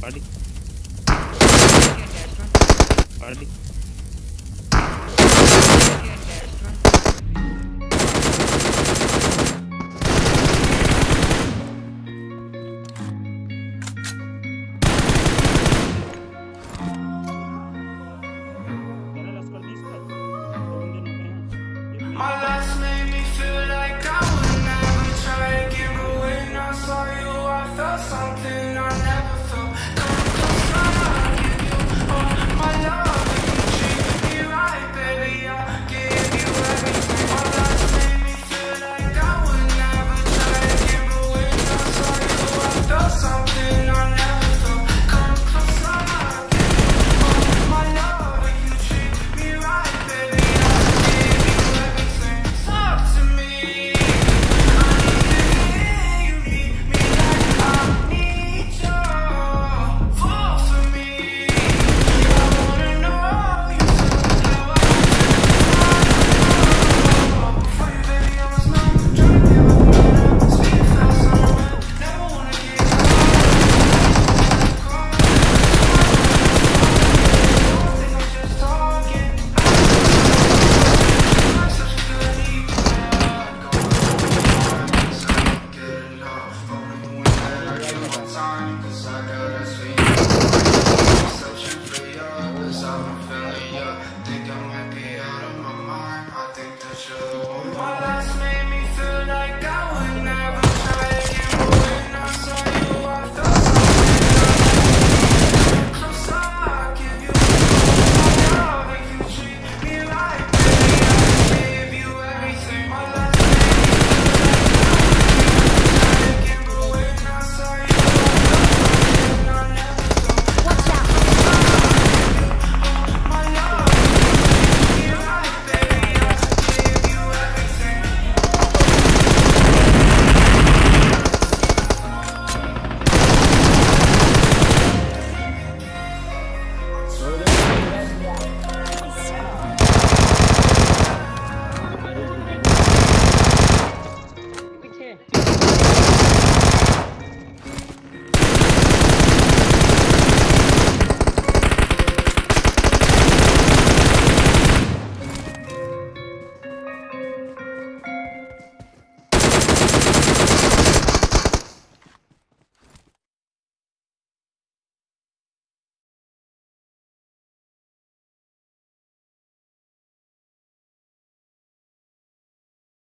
Party. Party. My last made me feel like I would never try again, but when I saw you, I felt something I never felt. Come closer, I'll give you all my love. If you treat me right, baby, I'll give you everything. My last made me feel like I would never try again, but when I saw you, I felt something I never felt. Come closer, I'll give you all my love. If you treat me right, baby, I'll give you everything. Talk to me. I need you need me like I need you. Fall for me. I wanna know you so how I feel. For you, baby, I was numb. Trying to give up on love. Speak fast on the web. Never wanna give up. Don't think I'm just talking. I'm such a good need. My last made me feel like I would never try again, but when I saw you, I felt something. Closer, I'll give you all my love. If you treat me right, baby, I'll give you everything. My last made me feel like I would never try again, but when I saw you, I felt something I never felt. Watch out! My love, if you treat me right, baby, I'll give you everything.